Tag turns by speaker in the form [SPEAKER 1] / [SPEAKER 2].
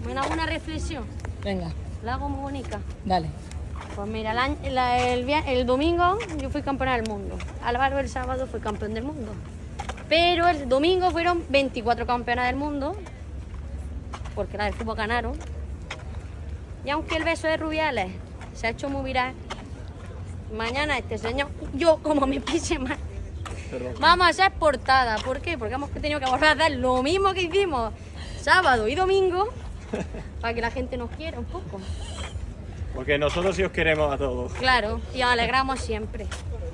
[SPEAKER 1] Me hago una reflexión.
[SPEAKER 2] Venga,
[SPEAKER 1] La hago muy bonita.
[SPEAKER 2] dale.
[SPEAKER 1] Pues mira, el domingo yo fui campeona del mundo. Álvaro el sábado fue campeón del mundo. Pero el domingo fueron 24 campeonas del mundo, porque la del fútbol ganaron. Y aunque el beso de Rubiales se ha hecho muy viral, mañana este señor, yo como me pise mal, vamos a ser portada. ¿Por qué? Porque hemos tenido que volver a hacer lo mismo que hicimos sábado y domingo para que la gente nos quiera un poco.
[SPEAKER 3] Porque nosotros sí os queremos a todos.
[SPEAKER 1] Claro, y os alegramos siempre.